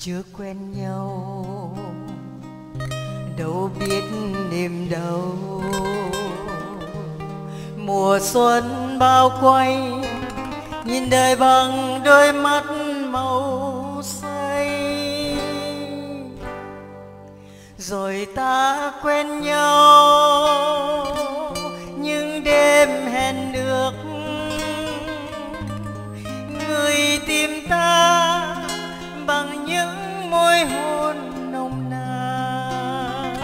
chưa quen nhau đâu biết niềm đau. Mùa xuân bao quay nhìn đời bằng đôi mắt màu xanh, rồi ta quen nhau những đêm hẹn ước. Người tìm ta bằng những môi hôn nồng nàn,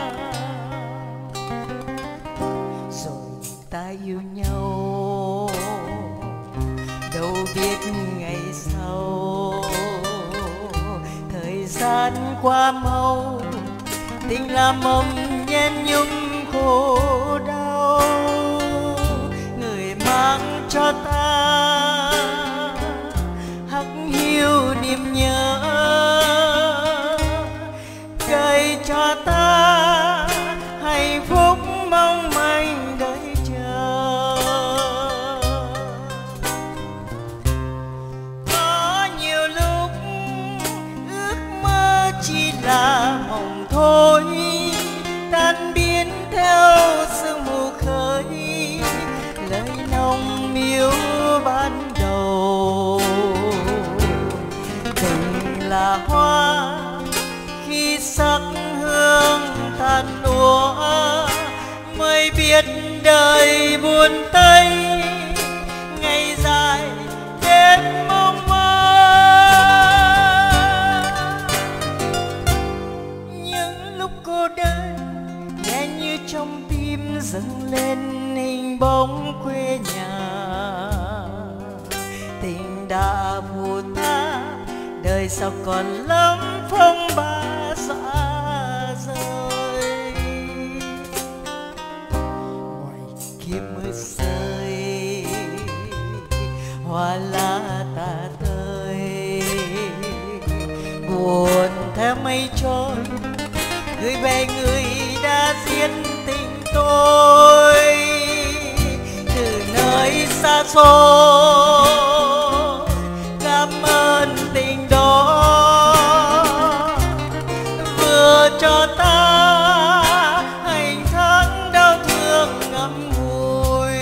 rồi ta yêu nhau đâu biết ngày sau. Thời gian qua mau, tình là mầm nhen nhung khổ đau. Người mang cho ta hắc hiu niềm nhớ, cây cho ta hạnh phúc mong manh đợi chờ. Có nhiều lúc ước mơ chỉ là mộng thôi, tan biến theo sương mù khơi. Lời nồng miêu ban đầu, tình là hoa khi sắc hương tàn lúa, mới biết đời buồn tây. Ngày dài đêm mong mơ, những lúc cô đơn nghe như trong tim dâng lên hình bóng quê nhà. Tình đã phù ta, đời sao còn lắm phong ba xa rời. Ngoài kia mưa rơi, hoa lá tả tơi, buồn theo mây trôi, gửi về người đã giết tình tôi. Từ nơi xa xôi cảm ơn tình đó, vừa cho ta hành tháng đau thương ngậm ngùi.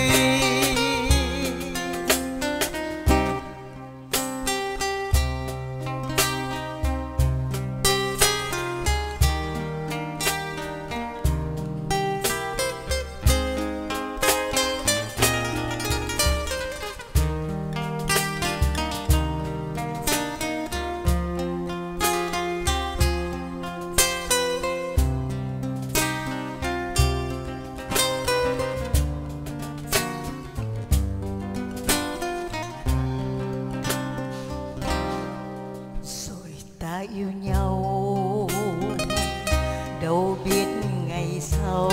Ta yêu nhau đâu biết ngày sau.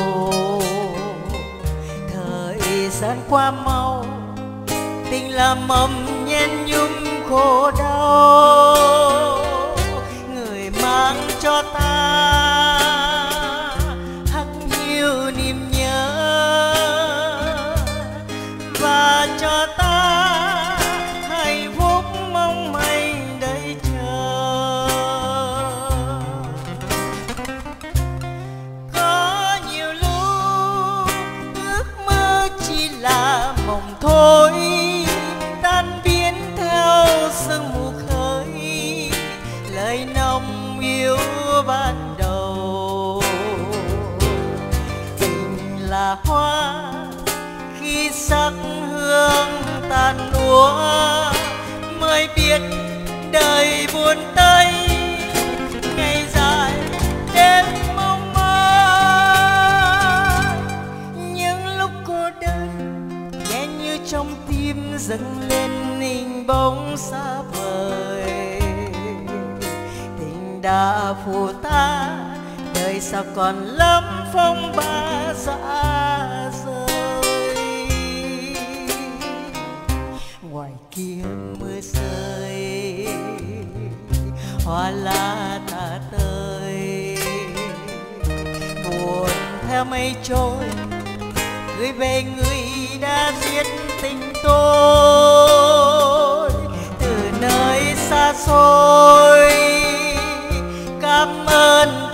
Thời gian qua mau, tình là mầm nhen nhung khổ đau. Người mang cho ta hắc hiu niềm nhớ, và cho ta hạnh phúc mong manh đợi chờ. Có nhiều lúc ước mơ chỉ là mộng thôi, tan biến theo sương mù khơi. Lời nồng yêu ban đầu, tình là hoa khi sắc hương tàn lúa, mới biết đời buồn tây. Ngày dài đêm mong mơ, những lúc cô đơn nghe như trong tim dâng lên hình bóng xa vời. Tình đã phù ta, đời sao còn lắm phong ba xa rời. Ngoài kia mưa rơi, hoa lá tả tơi, buồn theo mây trôi, gửi về người đã giết tình tôi. Từ nơi xa xôi cảm ơn